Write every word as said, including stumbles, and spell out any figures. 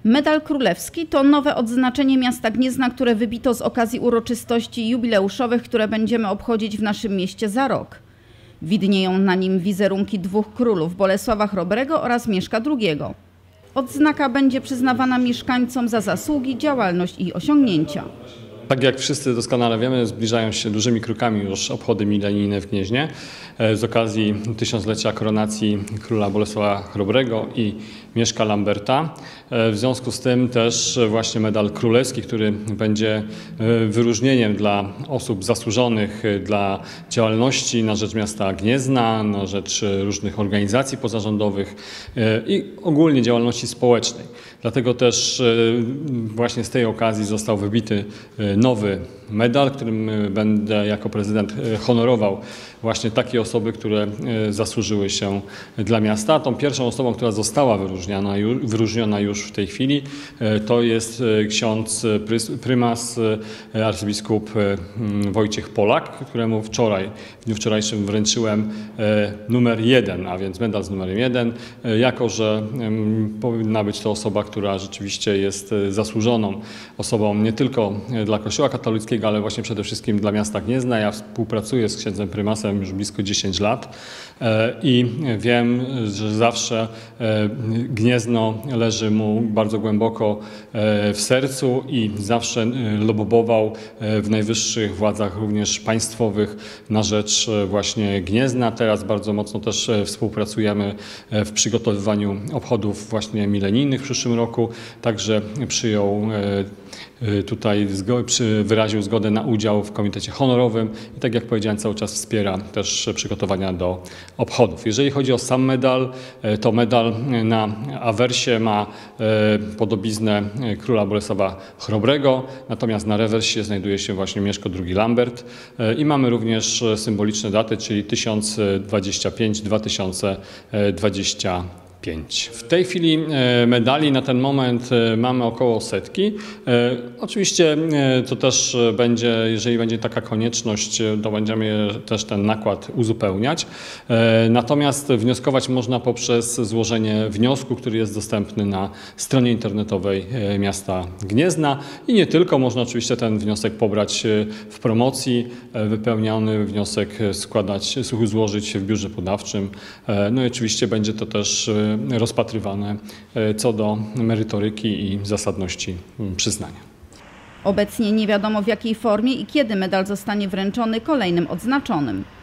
Medal Królewski to nowe odznaczenie miasta Gniezna, które wybito z okazji uroczystości jubileuszowych, które będziemy obchodzić w naszym mieście za rok. Widnieją na nim wizerunki dwóch królów, Bolesława Chrobrego oraz Mieszka drugiego. Odznaka będzie przyznawana mieszkańcom za zasługi, działalność i osiągnięcia. Tak jak wszyscy doskonale wiemy, zbliżają się dużymi krokami już obchody milenijne w Gnieźnie z okazji tysiąclecia koronacji króla Bolesława Chrobrego i Mieszka Lamberta. W związku z tym też właśnie medal królewski, który będzie wyróżnieniem dla osób zasłużonych dla działalności na rzecz miasta Gniezna, na rzecz różnych organizacji pozarządowych i ogólnie działalności społecznej. Dlatego też właśnie z tej okazji został wybity nowy medal, którym będę jako prezydent honorował właśnie takie osoby, które zasłużyły się dla miasta. Tą pierwszą osobą, która została wyróżniona, wyróżniona już w tej chwili, to jest ksiądz prymas arcybiskup Wojciech Polak, któremu wczoraj, w dniu wczorajszym wręczyłem numer jeden, a więc medal z numerem jeden, jako że powinna być to osoba, która rzeczywiście jest zasłużoną osobą nie tylko dla Kościoła katolickiego, ale właśnie przede wszystkim dla miasta Gniezna. Ja współpracuję z księdzem prymasem już blisko dziesięć lat i wiem, że zawsze Gniezno leży mu bardzo głęboko w sercu i zawsze lobował w najwyższych władzach, również państwowych, na rzecz właśnie Gniezna. Teraz bardzo mocno też współpracujemy w przygotowywaniu obchodów właśnie milenijnych w przyszłym roku. Także przyjął tutaj, wyraził zgodę na udział w komitecie honorowym i tak jak powiedziałem, cały czas wspiera też przygotowania do obchodów. Jeżeli chodzi o sam medal, to medal na awersie ma podobiznę króla Bolesława Chrobrego, natomiast na rewersie znajduje się właśnie Mieszko drugi Lambert i mamy również symboliczne daty, czyli tysiąc dwadzieścia pięć dwa tysiące dwadzieścia pięć. W tej chwili medali na ten moment mamy około setki. Oczywiście to też będzie, jeżeli będzie taka konieczność, to będziemy też ten nakład uzupełniać. Natomiast wnioskować można poprzez złożenie wniosku, który jest dostępny na stronie internetowej miasta Gniezna i nie tylko, można oczywiście ten wniosek pobrać w promocji, wypełniony wniosek składać, złożyć w biurze podawczym. No i oczywiście będzie to też rozpatrywane co do merytoryki i zasadności przyznania. Obecnie nie wiadomo, w jakiej formie i kiedy medal zostanie wręczony kolejnym odznaczonym.